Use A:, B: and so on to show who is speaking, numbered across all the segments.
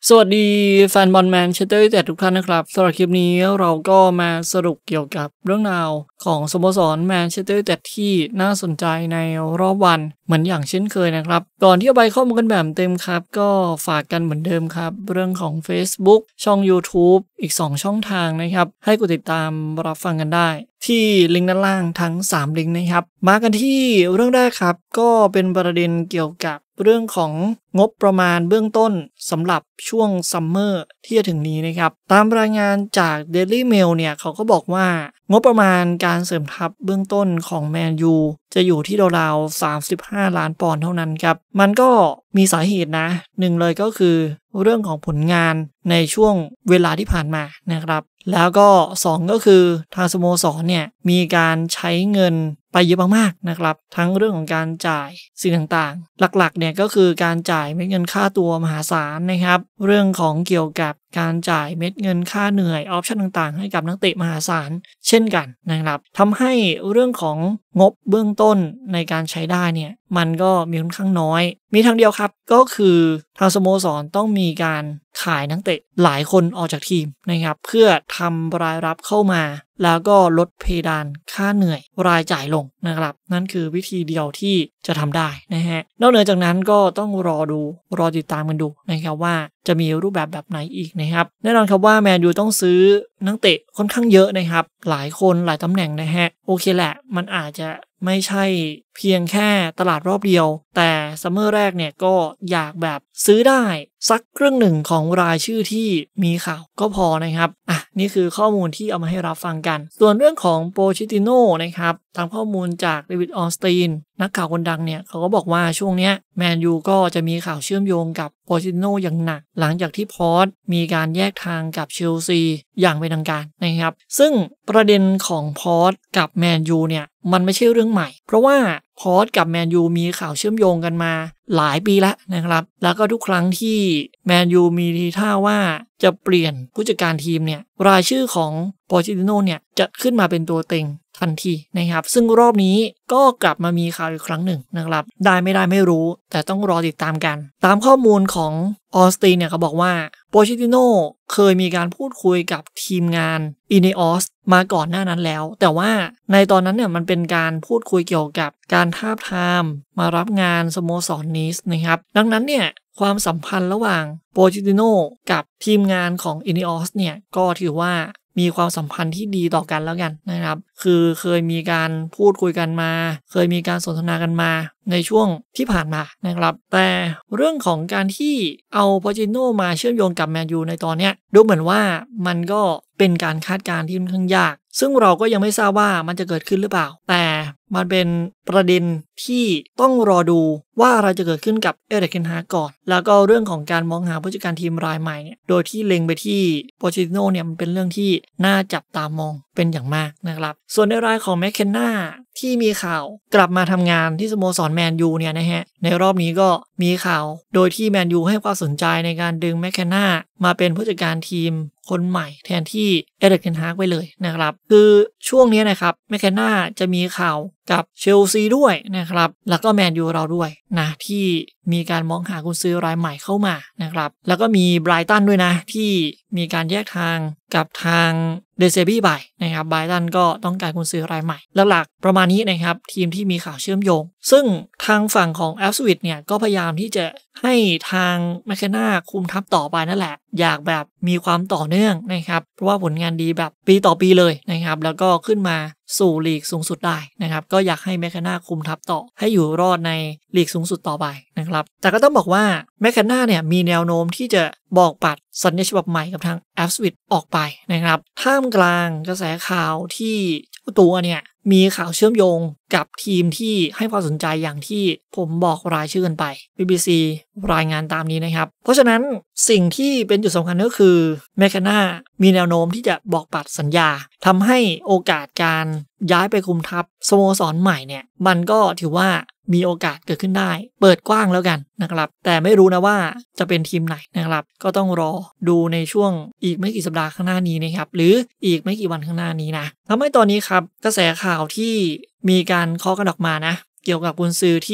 A: สวัสดีแฟนบอลแมนเชสเตอร์ยูไนเต็ดทุกท่านนะครับสำหรับคลิปนี้เราก็มาสรุปเกี่ยวกับเรื่องราวของสโมสรแมนเชสเตอร์ยูไนเต็ดที่น่าสนใจในรอบวันเหมือนอย่างเช่นเคยนะครับก่อนที่จะไปข้อมูลกันแบบเต็มครับก็ฝากกันเหมือนเดิมครับเรื่องของ Facebook ช่อง YouTube อีก2ช่องทางนะครับให้กดติดตามรับฟังกันได้ที่ลิงก์ด้านล่างทั้ง3ลิงก์นะครับมากันที่เรื่องแรกครับก็เป็นประเด็นเกี่ยวกับเรื่องของงบประมาณเบื้องต้นสำหรับช่วงซัมเมอร์ที่จะถึงนี้นะครับตามรายงานจาก Daily Mail เนี่ยเขาก็บอกว่างบประมาณการเสริมทัพเบื้องต้นของแมนยูจะอยู่ที่ราวๆ35 ล้านปอนด์เท่านั้นครับมันก็มีสาเหตุนะหนึ่งเลยก็คือเรื่องของผลงานในช่วงเวลาที่ผ่านมานะครับแล้วก็2ก็คือทางสโมสรเนี่ยมีการใช้เงินไปเยอะมากๆนะครับทั้งเรื่องของการจ่ายสิ่งต่างๆหลักๆเนี่ยก็คือการจ่ายเม็ดเงินค่าตัวมหาศาลนะครับเรื่องของเกี่ยวกับการจ่ายเม็ดเงินค่าเหนื่อยออปชั่นต่างๆให้กับนักเตะมหาศาลเช่นกันนะครับทำให้เรื่องของงบเบื้องต้นในการใช้ได้เนี่ยมันก็มีค่อนข้างน้อยมีทางเดียวครับก็คือทางสโมสรต้องมีการขายนักเตะหลายคนออกจากทีมนะครับเพื่อทำรายรับเข้ามาแล้วก็ลดเพดานค่าเหนื่อยรายจ่ายลงนะครับนั่นคือวิธีเดียวที่จะทำได้นะฮะนอกเหนือจากนั้นก็ต้องรอติดตามกันดูนะครับว่าจะมีรูปแบบไหนอีกนะครับแน่นอนครับว่าแมนยูต้องซื้อนักเตะค่อนข้างเยอะนะครับหลายคนหลายตำแหน่งนะฮะโอเคแหละมันอาจจะไม่ใช่เพียงแค่ตลาดรอบเดียวแต่ซัมเมอร์แรกเนี่ยก็อยากแบบซื้อได้สักครึ่งหนึ่งของรายชื่อที่มีข่าวก็พอนะครับนี่คือข้อมูลที่เอามาให้รับฟังกันส่วนเรื่องของโปชิติโน่นะครับตามข้อมูลจากเดวิดออสตินนักข่าวคนดังเนี่ยเขาก็บอกว่าช่วงนี้แมนยูก็จะมีข่าวเชื่อมโยงกับโปชิติโน่อย่างหนักหลังจากที่พอร์ตมีการแยกทางกับเชลซีอย่างเป็นทางการนะครับซึ่งประเด็นของพอร์ตกับแมนยูเนี่ยมันไม่ใช่เรื่องใหม่เพราะว่าพอร์ตกับแมนยูมีข่าวเชื่อมโยงกันมาหลายปีแล้วนะครับแล้วก็ทุกครั้งที่แมนยูมีทีท่าว่าจะเปลี่ยนผู้จัดการทีมเนี่ยรายชื่อของโปชิติโน่เนี่ยจะขึ้นมาเป็นตัวเต็งทันทีนะครับซึ่งรอบนี้ก็กลับมามีข่าวอีกครั้งหนึ่งนะครับได้ไม่รู้แต่ต้องรอติดตามกันตามข้อมูลของออสตินเนี่ยเขาบอกว่าโปชิติโน่เคยมีการพูดคุยกับทีมงานอิเนออสมาก่อนหน้านั้นแล้วแต่ว่าในตอนนั้นเนี่ยมันเป็นการพูดคุยเกี่ยวกับการทาบทามมารับงานสโมสรนีสนะครับดังนั้นเนี่ยความสัมพันธ์ระหว่างโปชิติโน่กับทีมงานของอิเนออสเนี่ยก็ถือว่ามีความสัมพันธ์ที่ดีต่อกันแล้วกันนะครับคือเคยมีการพูดคุยกันมาเคยมีการสนทนากันมาในช่วงที่ผ่านมานะครับแต่เรื่องของการที่เอาโปชิติโน่มาเชื่อมโยงกับแมนยูในตอนนี้ดูเหมือนว่ามันก็เป็นการคาดการณ์ที่ค่อนข้างยากซึ่งเราก็ยังไม่ทราบว่ามันจะเกิดขึ้นหรือเปล่าแต่มันเป็นประเด็นที่ต้องรอดูว่าอะไรจะเกิดขึ้นกับเอริก เทนฮากก่อนแล้วก็เรื่องของการมองหาผู้จัดการทีมรายใหม่เนี่ยโดยที่เล็งไปที่โปชิติโน่เนี่ยมันเป็นเรื่องที่น่าจับตามองเป็นอย่างมากนะครับส่วนในรายของแมคเคนนาที่มีข่าวกลับมาทำงานที่สโมสรแมนยูเนี่ยนะฮะในรอบนี้ก็มีข่าวโดยที่แมนยูให้ความสนใจในการดึงแมคเคนนามาเป็นผู้จัดการทีมคนใหม่แทนที่เอริก เทนฮากไปเลยนะครับคือช่วงนี้นะครับแมคเคนนาจะมีข่าวกับเชลซีด้วยนะครับแล้วก็แมนยูเราด้วยนะที่มีการมองหากุนซือรายใหม่เข้ามานะครับแล้วก็มีไบรตันด้วยนะที่มีการแยกทางกับทางเดเซบี้ไปนะครับไบรตันก็ต้องการกุนซือรายใหม่หลักๆประมาณนี้นะครับทีมที่มีข่าวเชื่อมโยงซึ่งทางฝั่งของแอฟสวิทเนี่ยก็พยายามที่จะให้ทางแมคเคนนาคุมทัพต่อไปนั่นแหละอยากแบบมีความต่อเนื่องนะครับเพราะว่าผลงานดีแบบปีต่อปีเลยนะครับแล้วก็ขึ้นมาสู่ลีกสูงสุดได้นะครับก็อยากให้แมคเคนนาคุมทัพต่อให้อยู่รอดในลีกสูงสุดต่อไปนะครับแต่ก็ต้องบอกว่าแมคเคนนาเนี่ยมีแนวโน้มที่จะบอกปัดสัญญาฉบับใหม่กับทางแอฟสวิทออกไปนะครับท่ามกลางกระแสข่าวที่เจ้าตัวเนี่ยมีข่าวเชื่อมโยงกับทีมที่ให้ความสนใจอย่างที่ผมบอกรายชื่อกันไป BBC รายงานตามนี้นะครับเพราะฉะนั้นสิ่งที่เป็นจุดสำคัญก็คือแมคเคนนามีแนวโน้มที่จะบอกปัดสัญญาทำให้โอกาสการย้ายไปคุมทัพสโมสรใหม่เนี่ยมันก็ถือว่ามีโอกาสเกิดขึ้นได้เปิดกว้างแล้วกันนะครับแต่ไม่รู้นะว่าจะเป็นทีมไหนนะครับก็ต้องรอดูในช่วงอีกไม่กี่สัปดาห์ข้างหน้านี้นะครับหรืออีกไม่กี่วันข้างหน้านี้นะทำให้ตอนนี้ครับกระแสข่าวที่มีการเคาะกันออกมานะเกี่ยวกับกุนซือที่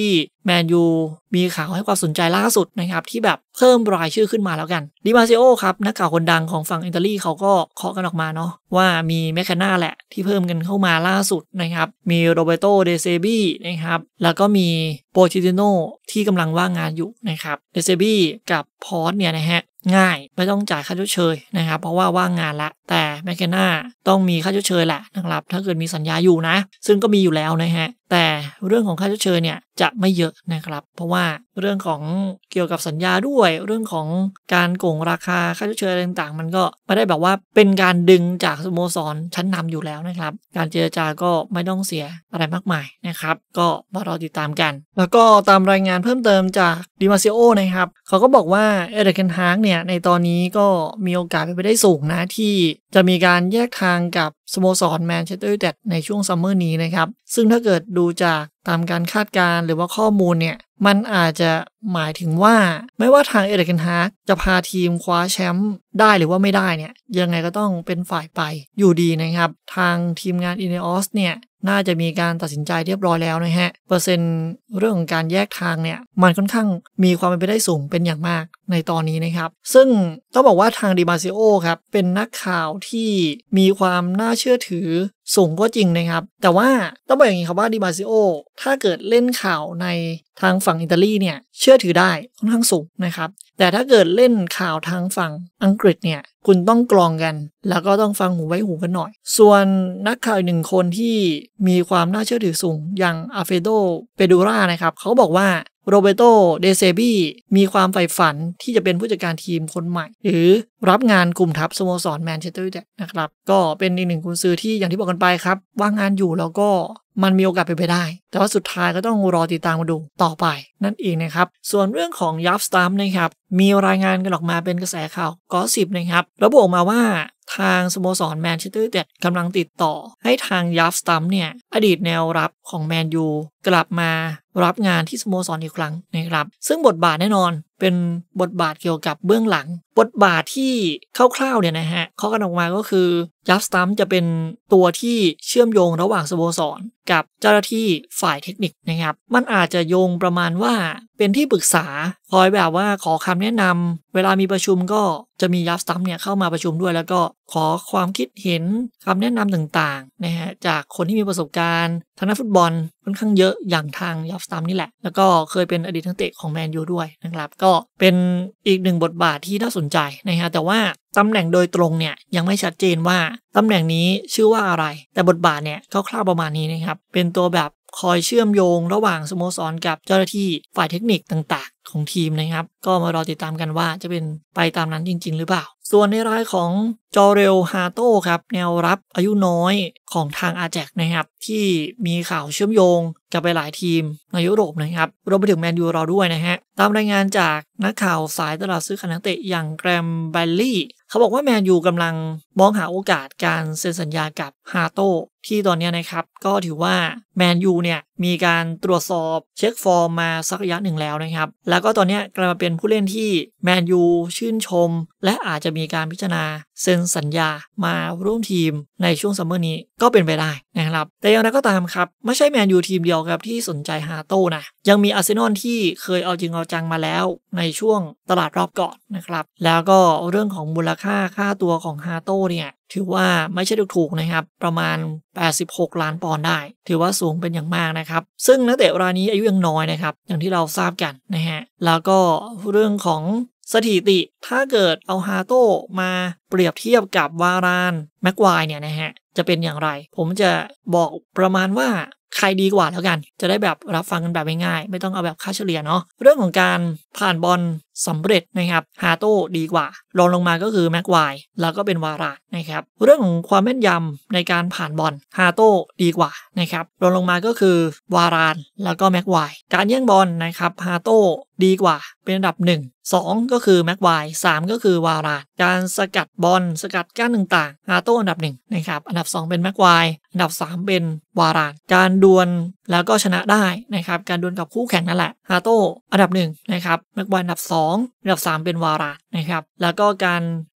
A: แมนยูมีข่าวให้ความสนใจล่าสุดนะครับที่แบบเพิ่มรายชื่อขึ้นมาแล้วกันดิมาซิโอครับนักข่าวคนดังของฝั่งอิตาลีเขาก็เคาะกันออกมาเนาะว่ามีแมคคาน่าแหละที่เพิ่มกันเข้ามาล่าสุดนะครับมีโรเบโตเดเซบีนะครับแล้วก็มีโปชิติโนที่กำลังว่างงานอยู่นะครับเดเซบีกับพอร์ตเนี่ยนะฮะง่ายไม่ต้องจ่ายค่าชดเชยนะครับเพราะว่าว่างงานละแต่แมคคาน่าต้องมีค่าชดเชยแหละนะครับถ้าเกิดมีสัญญาอยู่นะซึ่งก็มีอยู่แล้วนะฮะแต่เรื่องของค่าชดเชยเนี่ยจะไม่เยอะนะครับเพราะว่าเรื่องของเกี่ยวกับสัญญาด้วยเรื่องของการโกงราคาค่าชดเชยต่างๆมันก็ไม่ได้แบบว่าเป็นการดึงจากสโมสรชั้นนำอยู่แล้วนะครับการเจรจาก็ไม่ต้องเสียอะไรมากมายนะครับก็มารอติดตามกันแล้วก็ตามรายงานเพิ่มเติมจากดิมาซิโอนะครับเขาก็บอกว่าเอริกเทนฮากเนี่ยในตอนนี้ก็มีโอกาสเป็นไปได้สูงนะที่จะมีการแยกทางกับสโมสรแมนเชสเตอร์ยูไนเต็ดในช่วงซัมเมอร์นี้นะครับซึ่งถ้าเกิดดูจากตามการคาดการณ์หรือว่าข้อมูลเนี่ยมันอาจจะหมายถึงว่าไม่ว่าทางเอริกเทนฮากจะพาทีมคว้าแชมป์ได้หรือว่าไม่ได้เนี่ยยังไงก็ต้องเป็นฝ่ายไปอยู่ดีนะครับทางทีมงานอินเนออสเนี่ยน่าจะมีการตัดสินใจเรียบร้อยแล้วนะฮะเปอร์เซ็นต์เรื่องของการแยกทางเนี่ยมันค่อนข้างมีความเป็นไปได้สูงเป็นอย่างมากในตอนนี้นะครับซึ่งต้องบอกว่าทางดิมาซิโอครับเป็นนักข่าวที่มีความน่าเชื่อถือสูงก็จริงนะครับแต่ว่าต้องบอกอย่างนี้ครับว่าดิมาซิโอถ้าเกิดเล่นข่าวในทางฝั่งอิตาลีเนี่ยเชื่อถือได้ค่อนข้างสูงนะครับแต่ถ้าเกิดเล่นข่าวทางฝั่งอังกฤษเนี่ยคุณต้องกรองกันแล้วก็ต้องฟังหูไว้หูกันหน่อยส่วนนักข่าวอีกหนึ่งคนที่มีความน่าเชื่อถือสูงอย่างอาเฟโดเปดูรานะครับเขาบอกว่าโรเบโตเดเซบีมีความใฝ่ฝันที่จะเป็นผู้จัดการทีมคนใหม่หรือรับงานกลุ่มทัพสโมสรแมนเชสเตอร์ยูไนเต็ดนะครับก็เป็นอีกหนึ่งกุนซือที่อย่างที่บอกกันไปครับว่างงานอยู่แล้วก็มันมีโอกาสเป็นไปได้แต่ว่าสุดท้ายก็ต้องรอติดตามมาดูต่อไปนั่นเองนะครับส่วนเรื่องของยับสตัมนะครับมีรายงานกันออกมาเป็นกระแสข่าวกอสซิปนะครับระบุออกมาว่าทางสโมสรแมนเชสเตอร์ยูไนเต็ดกำลังติดต่อให้ทางยับสตัมเนี่ยอดีตแนวรับของแมนยูกลับมารับงานที่สโมสรอีกครั้งนะครับซึ่งบทบาทแน่นอนเป็นบทบาทเกี่ยวกับเบื้องหลังบทบาทที่คร่าวๆเนี่ยนะฮะเขากันออกมาก็คือยับสตัมจะเป็นตัวที่เชื่อมโยงระหว่างสโมสรกับเจ้าหน้าที่ฝ่ายเทคนิคนะครับมันอาจจะโยงประมาณว่าเป็นที่ปรึกษาคอยแบบว่าขอคำแนะนำเวลามีประชุมก็จะมียับสตัมเนี่ยเข้ามาประชุมด้วยแล้วก็ขอความคิดเห็นคำแนะนำต่างๆนะฮะจากคนที่มีประสบการณ์ทางด้านฟุตบอลค่อนข้างเยอะอย่างทางยับสตัมนี่แหละแล้วก็เคยเป็นอดีตนักเตะของแมนยูด้วยนะครับก็เป็นอีกหนึ่งบทบาทที่น่าสนใจนะฮะแต่ว่าตำแหน่งโดยตรงเนี่ยยังไม่ชัดเจนว่าตำแหน่งนี้ชื่อว่าอะไรแต่บทบาทเนี่ยคร่าวๆประมาณนี้นะครับเป็นตัวแบบคอยเชื่อมโยงระหว่างสโมสรกับเจ้าหน้าที่ฝ่ายเทคนิคต่างๆของทีมนะครับก็มารอติดตามกันว่าจะเป็นไปตามนั้นจริงๆหรือเปล่าส่วนในรายของจอเรลฮาโต้ครับแนวรับอายุน้อยของทางอาแจ็กนะครับที่มีข่าวเชื่อมโยงกับไปหลายทีมในยุโรปนะครับรวมไปถึงแมนยูเราด้วยนะฮะตามรายงานจากนักข่าวสายตลาดซื้อขายนักเตะอย่างแกรมแบลลี่เขาบอกว่าแมนยูกำลังมองหาโอกาสการเซ็นสัญญากับฮาโต้ที่ตอนนี้นะครับก็ถือว่าแมนยูเนี่ยมีการตรวจสอบเช็คฟอร์มมาสักระยะหนึ่งแล้วนะครับแล้วก็ตอนนี้กลายมาเป็นผู้เล่นที่แมนยูชื่นชมและอาจจะมีการพิจารณาเซ็นสัญญามาร่วมทีมในช่วงซัมเมอร์นี้ก็เป็นไปได้นะครับแต่อย่างไรก็ตามครับไม่ใช่แมนยูทีมเดียวครับที่สนใจฮาโต้นะยังมีอาร์เซนอลที่เคยเอาจริงเอาจังมาแล้วในช่วงตลาดรอบก่อนนะครับแล้วก็เรื่องของมูลค่าตัวของฮาโต้เนี่ยถือว่าไม่ใช่ถูกๆนะครับประมาณ86ล้านปอนด์ได้ถือว่าสูงเป็นอย่างมากนะครับซึ่งนักเตะรายนี้อายุยังน้อยนะครับอย่างที่เราทราบกันนะฮะแล้วก็เรื่องของสถิติถ้าเกิดเอาฮาโต้มาเปรียบเทียบกับวารานแม็กไวร์เนี่ยนะฮะจะเป็นอย่างไรผมจะบอกประมาณว่าใครดีกว่าแล้วกันจะได้แบบรับฟังกันแบบง่ายๆไม่ต้องเอาแบบค่าเฉลี่ยเนาะเรื่องของการผ่านบอลสำเร็จนะครับฮาโต้ดีกว่ารองลงมาก็คือแม็กไวร์แล้วก็เป็นวารานนะครับเรื่องของความแม่นยำในการผ่านบอลฮาโต้ดีกว่านะครับรองลงมาก็คือวารานแล้วก็แม็กไวร์การแย่งบอลนะครับฮาโต้ดีกว่าเป็นอันดับ1 2ก็คือแม็กไวร์3ก็คือวารานการสกัดบอลสกัดกั้นต่างๆฮาโต้อันดับ1นะครับอันดับ2เป็นแม็กไวร์อันดับ3เป็นวารานการดวลแล้วก็ชนะได้นะครับการดวลกับคู่แข่งนั่นแหละฮาโต้อันดับ1นะครับแม็กไวร์อันดับ2อันดับ3เป็นวารานนะครับแล้วก็การ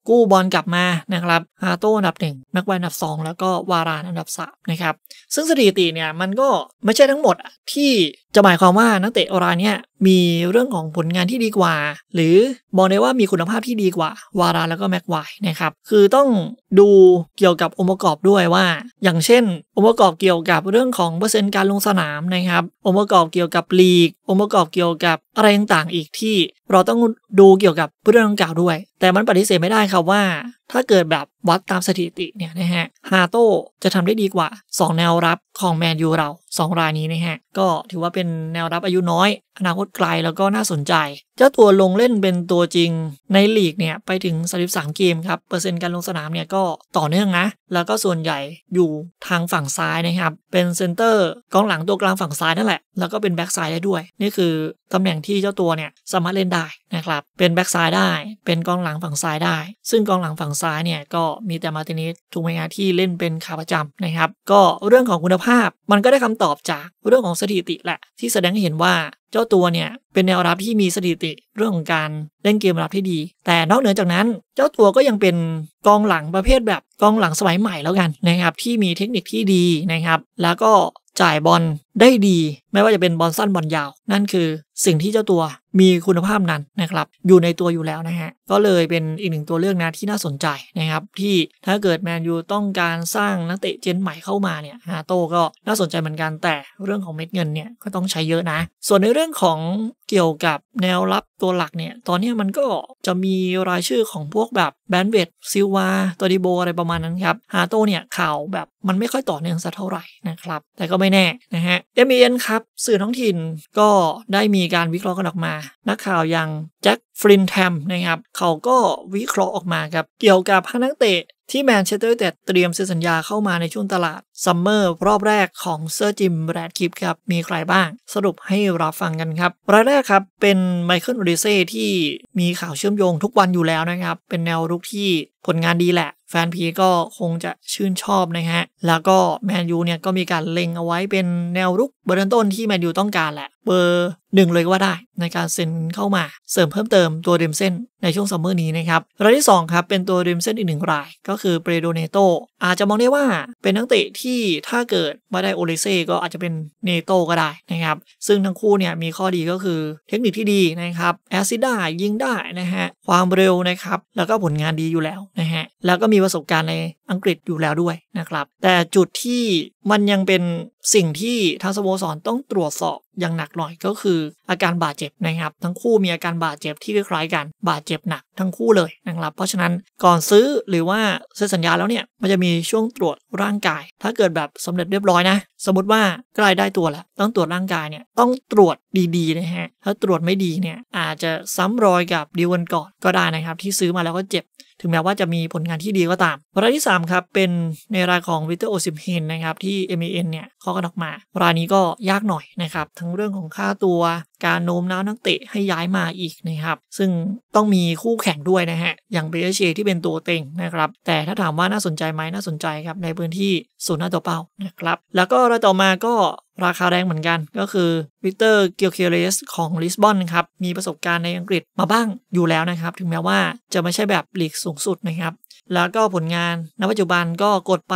A: กู้บอลกลับมานะครับฮาโต้อันดับ1แม็กไวร์อันดับ2แล้วก็วารานอันดับ3นะครับซึ่งสถิติเนี่ยมันก็ไม่ใช่ทั้งหมดที่จะหมายความว่านักเตะรายนี้มีเรื่องของผลงานที่ดีกว่าหรือบอกได้ว่ามีคุณภาพที่ดีกว่าวารานแล้วก็แม็กไวร์นะครับคือต้องดูเกี่ยวกับองค์ประกอบด้วยว่าอย่างเช่นองค์ประกอบเกี่ยวกับเรื่องของเปอร์เซ็นต์การลงสนามนะครับองค์ประกอบเกี่ยวกับลีกองค์ประกอบเกี่ยวกับอะไรต่างๆอีกที่เราต้องดูเกี่ยวกับเรื่องดังกล่าวด้วยแต่มันปฏิเสธไม่ได้ครับว่าถ้าเกิดแบบวัดตามสถิติเนี่ยนะฮะฮาโต้จะทำได้ดีกว่า2แนวรับของแมนยูเรา2รายนี้นะฮะก็ถือว่าเป็นแนวรับอายุน้อยอนาคตไกลแล้วก็น่าสนใจเจ้าตัวลงเล่นเป็นตัวจริงในลีกเนี่ยไปถึง33เกมครับเปอร์เซ็นต์การลงสนามเนี่ยก็ต่อเนื่องนะแล้วก็ส่วนใหญ่อยู่ทางฝั่งซ้ายนะครับเป็นเซนเตอร์กองหลังตัวกลางฝั่งซ้ายนั่นแหละแล้วก็เป็นแบ็กซ้ายได้ด้วยนี่คือตำแหน่งที่เจ้าตัวเนี่ยสามารถเล่นได้นะครับเป็นแบ็กซ้ายได้เป็นกองหลังฝั่งซ้ายได้ซึ่งกองหลังฝั่งซ้ายเนี่ยก็มีแต่มาร์ติเนสถูกไหมฮะที่เล่นเป็นขาประจำนะครับก็เรื่องของคุณภาพมันก็ได้คำตอบจากเรื่องของสถิติแหละที่แสดงให้เห็นว่าเจ้าตัวเนี่ยเป็นแนวรับที่มีสถิติเรื่องของการเล่นเกมรับที่ดีแต่นอกเหนือจากนั้นเจ้าตัวก็ยังเป็นกองหลังประเภทแบบกองหลังสมัยใหม่แล้วกันนะครับที่มีเทคนิคที่ดีนะครับแล้วก็จ่ายบอลได้ดีไม่ว่าจะเป็นบอลสั้นบอลยาวนั่นคือสิ่งที่เจ้าตัวมีคุณภาพนั้นนะครับอยู่ในตัวอยู่แล้วนะฮะก็เลยเป็นอีกหนึ่งตัวเลือกนะที่น่าสนใจนะครับที่ถ้าเกิดแมนยูต้องการสร้างนักเตะเจนใหม่เข้ามาเนี่ยฮาโต้ก็น่าสนใจเหมือนกันแต่เรื่องของเม็ดเงินเนี่ยก็ต้องใช้เยอะนะส่วนในเรื่องของเกี่ยวกับแนวรับตัวหลักเนี่ยตอนนี้มันก็จะมีรายชื่อของพวกแบบแบนเวดซิลวาตอดิโบอะไรประมาณนั้นครับฮาโต้เนี่ยข่าวแบบมันไม่ค่อยต่อเนื่องสักเท่าไหร่นะครับแต่ก็ไม่แน่นะฮะ MEN ครับสื่อท้องถิ่นก็ได้มีการวิเคราะห์กันออกมานักข่าวอย่างแจ็คฟรินแทมนะครับเขาก็วิเคราะห์ออกมาครับเกี่ยวกับนักเตะที่แมนเชสเตอร์ยูไนเต็ดเตรียมเซ็นสัญญาเข้ามาในช่วงตลาดซัมเมอร์รอบแรกของเซอร์จิมแรดคลิฟครับมีใครบ้างสรุปให้เราฟังกันครับรายแรกครับเป็นไมเคิลโอดิเซ่ที่มีข่าวเชื่อมโยงทุกวันอยู่แล้วนะครับเป็นแนวรุกที่ผลงานดีแหละแฟนพีก็คงจะชื่นชอบนะฮะแล้วก็แมนยูเนี่ยก็มีการเล็งเอาไว้เป็นแนวรุกเบอร์ต้นที่แมนยูต้องการแหละเบอร์1เลยก็ว่าได้ในการเซ็นเข้ามาเสริมเพิ่มเติมตัวริมเส้นในช่วงซัมเมอร์นี้นะครับรายที่2ครับเป็นตัวริมเส้นอีก1รายก็คือเปโดเนโตอาจจะมองได้ว่าเป็นนักเตะที่ถ้าเกิดไม่ได้โอเลเซ่ก็อาจจะเป็นเนโตก็ได้นะครับซึ่งทั้งคู่เนี่ยมีข้อดีก็คือเทคนิคที่ดีนะครับแอสซิสต์ได้ยิงได้นะฮะความเร็วนะครับแล้วก็ผลงานดีอยู่แล้วนะฮะแล้วก็มีประสบการณ์ในอังกฤษอยู่แล้วด้วยนะครับแต่จุดที่มันยังเป็นสิ่งที่ทางสโมสรต้องตรวจสอบอย่างหนักหน่อยก็คืออาการบาดเจ็บนะครับทั้งคู่มีอาการบาดเจ็บที่คล้ายๆกันบาดเจ็บหนักทั้งคู่เลยนะครับเพราะฉะนั้นก่อนซื้อหรือว่าเซ็นสัญญาแล้วเนี่ยมันจะมีช่วงตรวจร่างกายถ้าเกิดแบบสำเร็จเรียบร้อยนะสมมติว่าใกล้ได้ตัวแล้วต้องตรวจร่างกายเนี่ยต้องตรวจดีๆนะฮะถ้าตรวจไม่ดีเนี่ยอาจจะซ้ำรอยกับดีลวันก่อนก็ได้นะครับที่ซื้อมาแล้วก็เจ็บถึงแม้ว่าจะมีผลงานที่ดีก็ตามรายที่3ครับเป็นในรายของวิกเตอร์โอซิมเฮนนะครับที่ MEN เนี่ยเขากันออกมารายนี้ก็ยากหน่อยนะครับทั้งเรื่องของค่าตัวการโน้มน้าวนักเตะให้ย้ายมาอีกนะครับซึ่งต้องมีคู่แข่งด้วยนะฮะอย่างเบเชที่เป็นตัวเต็งนะครับแต่ถ้าถามว่าน่าสนใจไหมน่าสนใจครับในพื้นที่ศูนย์หน้าตัวเป้านะครับแล้วก็รายต่อมาก็ราคาแรงเหมือนกันก็คือวิกเตอร์เกียวเคเรสของลิสบอนครับมีประสบการณ์ในอังกฤษมาบ้างอยู่แล้วนะครับถึงแม้ว่าจะไม่ใช่แบบลีกสูงสุดนะครับแล้วก็ผลงานณปัจจุบันก็กดไป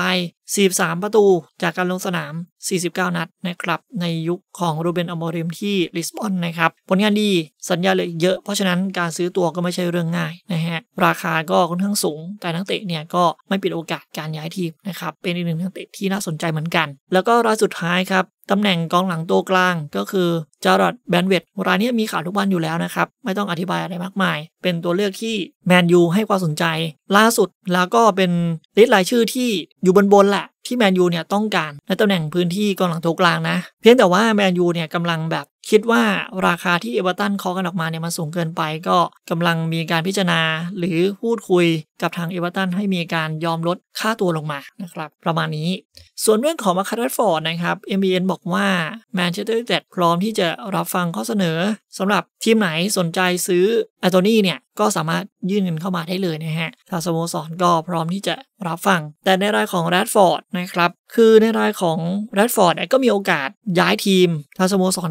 A: 43ประตูจากการลงสนาม49นัดนะครับในยุคของรูเบน อโมริมที่ลิสบอนนะครับผลงานดีสัญญาเลยเยอะเพราะฉะนั้นการซื้อตัวก็ไม่ใช่เรื่องง่ายนะฮะราคาก็ค่อนข้างสูงแต่นักเตะเนี่ยก็ไม่ปิดโอกาสการย้ายทีมนะครับเป็นอีกหนึ่งนักเตะที่น่าสนใจเหมือนกันแล้วก็รายสุดท้ายครับตำแหน่งกองหลังตัวกลางก็คือจารอดแบนเวดรายนี้มีข่าวทุกวันอยู่แล้วนะครับไม่ต้องอธิบายอะไรมากมายเป็นตัวเลือกที่แมนยูให้ความสนใจล่าสุดแล้วก็เป็นลิสต์รายชื่อที่อยู่บนแหละที่แมนยูเนี่ยต้องการในตำแหน่งพื้นที่กองหลังตัวกลางนะเพียงแต่ว่าแมนยูเนี่ยกำลังแบบคิดว่าราคาที่เอเวอร์ตันเคาะกันออกมาเนี่ยมันสูงเกินไปก็กำลังมีการพิจารณาหรือพูดคุยกับทางเอเวอร์ตันให้มีการยอมลดค่าตัวลงมานะครับประมาณนี้ส่วนเรื่องของมาร์คัส แรชฟอร์ดนะครับ MEN บอกว่าแมนเชสเตอร์ยูไนเต็ดพร้อมที่จะรับฟังข้อเสนอสำหรับทีมไหนสนใจซื้ออัลโตนี่เนี่ยก็สามารถยื่นเงินเข้ามาได้เลยนะฮะทางสโมสรก็พร้อมที่จะรับฟังแต่ในรายของแรชฟอร์ดนะครับคือในรายของแรชฟอร์ดก็มีโอกาสย้ายทีมทางสโมสรก็พร้อม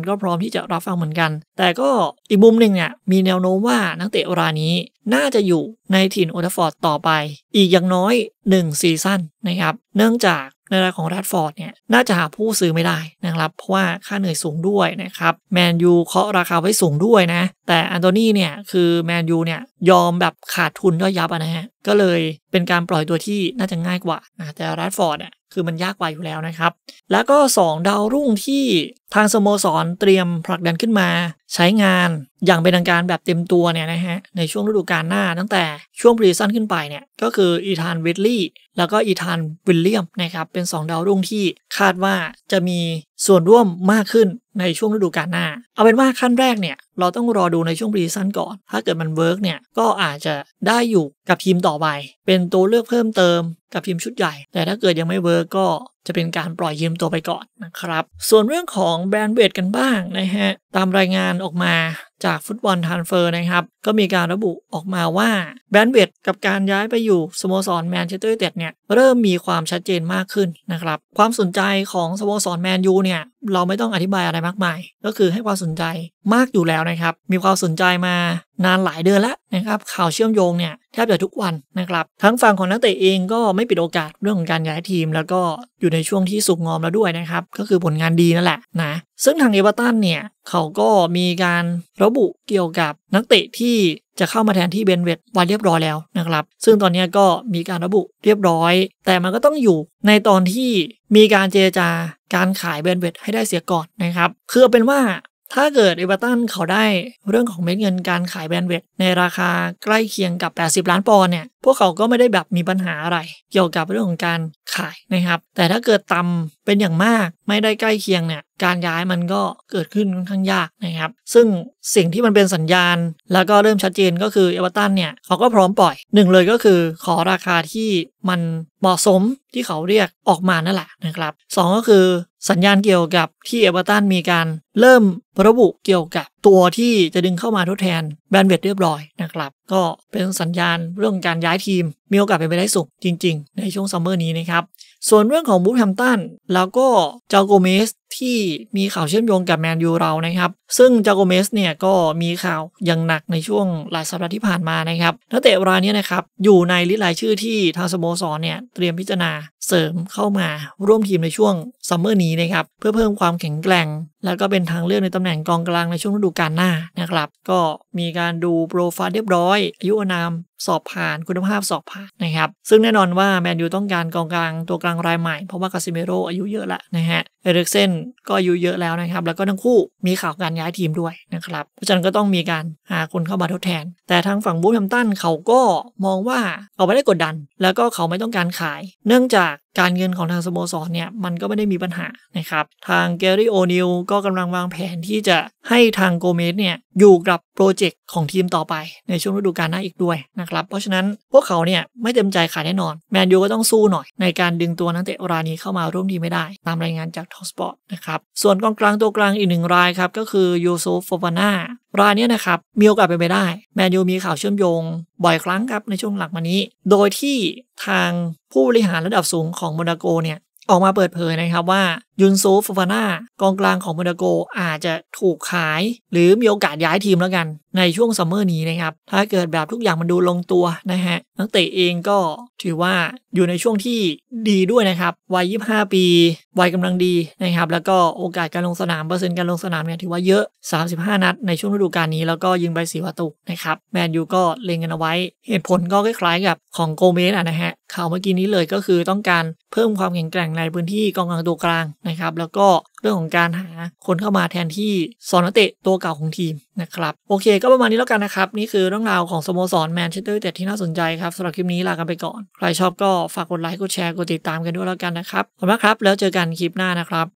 A: ที่จะรับฟังเหมือนกันแต่ก็อีกมุมหนึ่งเนี่ยมีแนวโน้มว่านักเตะรายนี้น่าจะอยู่ในถิ่นโอลด์แทฟฟอร์ดต่อไปอีกอย่างน้อย1ซีซั่นนะครับเนื่องจากในรายของแรดฟอร์ดเนี่ยน่าจะหาผู้ซื้อไม่ได้นะครับเพราะว่าค่าเหนื่อยสูงด้วยนะครับแมนยูเคาะราคาไว้สูงด้วยนะแต่อันโตนี่เนี่ยคือแมนยูเนี่ยยอมแบบขาดทุนย่อยยับนะฮะก็เลยเป็นการปล่อยตัวที่น่าจะง่ายกว่าแต่แรดฟอร์ดคือมันยากกว่าอยู่แล้วนะครับแล้วก็2ดาวรุ่งที่ทางสโมสรเตรียมผลักดันขึ้นมาใช้งานอย่างเป็นทางการแบบเต็มตัวเนี่ยนะฮะในช่วงฤดูกาลหน้าตั้งแต่ช่วงพรีซีซั่นขึ้นไปเนี่ยก็คืออีธานเวดลี่แล้วก็อีธานวิลเลียมนะครับเป็น2ดาวรุ่งที่คาดว่าจะมีส่วนร่วมมากขึ้นในช่วงฤดูกาลหน้าเอาเป็นว่าขั้นแรกเนี่ยเราต้องรอดูในช่วงพรีซีซั่นก่อนถ้าเกิดมันเวิร์กเนี่ยก็อาจจะได้อยู่กับทีมต่อไปเป็นตัวเลือกเพิ่มเติมกับทีมชุดใหญ่แต่ถ้าเกิดยังไม่เวิร์กก็จะเป็นการปล่อยยืมตัวไปก่อนนะครับส่วนเรื่องของแบรนด์เวทกันบ้างนะฮะตามรายงานออกมาจากฟุตบอลทรานสเฟอร์นะครับก็มีการระบุออกมาว่าแบรนด์เวทกับการย้ายไปอยู่สโมสรแมนเชสเตอร์ยูไนเต็ดเนี่ยเริ่มมีความชัดเจนมากขึ้นนะครับความสนใจของสโมสรแมนยูเนี่ยเราไม่ต้องอธิบายอะไรมากมายก็คือให้ความสนใจมากอยู่แล้วนะครับมีความสนใจมานานหลายเดือนแล้วนะครับข่าวเชื่อมโยงเนี่ยแทบจะทุกวันนะครับทั้งฝั่งของนักเตะเองก็ไม่ปิดโอกาสเรื่องของการย้ายทีมแล้วก็อยู่ในช่วงที่สุกงอมแล้วด้วยนะครับก็คือผลงานดีนั่นแหละนะซึ่งทางเอเวอร์ตันเนี่ยเขาก็มีการระบุเกี่ยวกับนักเตะที่จะเข้ามาแทนที่เบนเวตไว้เรียบร้อยแล้วนะครับซึ่งตอนนี้ก็มีการระบุเรียบร้อยแต่มันก็ต้องอยู่ในตอนที่มีการเจรจาการขายเบนเวตให้ได้เสียก่อนนะครับคือเป็นว่าถ้าเกิดเอเวอร์ตันเขาได้เรื่องของเม็ดเงินการขายแบนเวทในราคาใกล้เคียงกับ80ล้านปอนด์เนี่ยพวกเขาก็ไม่ได้แบบมีปัญหาอะไรเกี่ยวกับเรื่องของการขายนะครับแต่ถ้าเกิดต่ำเป็นอย่างมากไม่ได้ใกล้เคียงเนี่ยการย้ายมันก็เกิดขึ้นค่อนข้างยากนะครับซึ่งสิ่งที่มันเป็นสัญญาณแล้วก็เริ่มชัดเจนก็คือเอเวอร์ตันเนี่ยเขาก็พร้อมปล่อยหนึ่งเลยก็คือขอราคาที่มันเหมาะสมที่เขาเรียกออกมานั่นแหละนะครับสองก็คือสัญญาณเกี่ยวกับที่เอเวอร์ตันมีการเริ่มระบุเกี่ยวกับตัวที่จะดึงเข้ามาทดแทนแบนเวทเรียบร้อยนะครับก็เป็นสัญญาณเรื่องการย้ายทีมมีโอกาสเป็นไปได้สูงจริงๆในช่วงซัมเมอร์นี้นะครับส่วนเรื่องของบูธแฮมตันแล้วก็จาโกเมสที่มีข่าวเชื่อมโยงกับแมนยูเรานะครับซึ่งจาโกเมสเนี่ยก็มีข่าวอย่างหนักในช่วงหลายสัปดาห์ที่ผ่านมานะครับนักเตะรายนี้นะครับอยู่ในลิสต์รายชื่อที่ทางสโมสรเนี่ยเตรียมพิจารณาเสริมเข้ามาร่วมทีมในช่วงซัมเมอร์นี้นะครับเพื่อเพิ่มความแข็งแกร่งแล้วก็เป็นทางเลือกในตำแหน่งกองกลางในช่วงฤดูกาลหน้านะครับก็มีการดูโปรไฟล์เรียบร้อยอายุอานามสอบผ่านคุณภาพสอบผ่านนะครับซึ่งแน่นอนว่าแมนยูต้องการกองกลางตัวกลางรายใหม่เพราะว่าคาซิเมโร่อายุเยอะละนะฮะเอริกเซนก็อายุเยอะแล้วนะครับแล้วก็ทั้งคู่มีข่าวการย้ายทีมด้วยนะครับเพราะฉะนั้นก็ต้องมีการหาคนเข้ามาทดแทนแต่ทางฝั่งบูธแฮมตันเขาก็มองว่าเขาไม่ได้กดดันแล้วก็เขาไม่ต้องการขายเนื่องจากการเงินของทางสโมสรเนี่ยมันก็ไม่ได้มีปัญหานะครับทางแกรี่โอนิลก็กำลังวางแผนที่จะให้ทางโกเมสเนี่ยอยู่กับโปรเจกต์ของทีมต่อไปในช่วงฤดูกาลหน้าอีกด้วยนะครับเพราะฉะนั้นพวกเขาเนี่ยไม่เต็มใจขายแน่นอนแมนยูก็ต้องสู้หน่อยในการดึงตัวนักเตะรายนี้เข้ามาร่วมทีมไม่ได้ตามรายงานจากทอปสปอร์ตนะครับส่วนกองกลางตัวกลางอีกหนึ่งรายครับก็คือยูซุฟ โฟฟาน่ารายนี้นะครับมีโอกาสเป็นไปได้แมนยูมีข่าวเชื่อมโยงบ่อยครั้งครับในช่วงหลังมานี้โดยที่ทางผู้บริหารระดับสูงของโมนาโกเนี่ยออกมาเปิดเผยนะครับว่ายุนซูฟ โฟฟาน่ากองกลางของโมนาโกอาจจะถูกขายหรือมีโอกาสย้ายทีมแล้วกันในช่วงซัมเมอร์นี้นะครับถ้าเกิดแบบทุกอย่างมันดูลงตัวนะฮะนักเตะเองก็ถือว่าอยู่ในช่วงที่ดีด้วยนะครับวัย25ปีวัยกำลังดีนะครับแล้วก็โอกาสการลงสนามเปอร์เซ็นต์การลงสนามเนี่ยถือว่าเยอะ35นัดในช่วงฤดูกาลนี้แล้วก็ยิงไป4ประตูนะครับแมนยูก็เล็งกันเอาไว้เหตุผลก็คล้ายๆกับของโกเมสนะฮะข่าวเมื่อกี้นี้เลยก็คือต้องการเพิ่มความแข็งแกร่งในพื้นที่กองกลางตัวกลางนะครับแล้วก็เรื่องของการหาคนเข้ามาแทนที่นักเตะตัวเก่าของทีมนะครับโอเคก็ประมาณนี้แล้วกันนะครับนี่คือเรื่องราวของสโมสรแมนเชสเตอร์ยูไนเต็ดที่น่าสนใจครับสำหรับคลิปนี้ลากันไปก่อนใครชอบก็ฝากกดไลค์กดแชร์กดติดตามกันด้วยแล้วกันนะครับขอบคุณมากครับแล้วเจอกันคลิปหน้านะครับ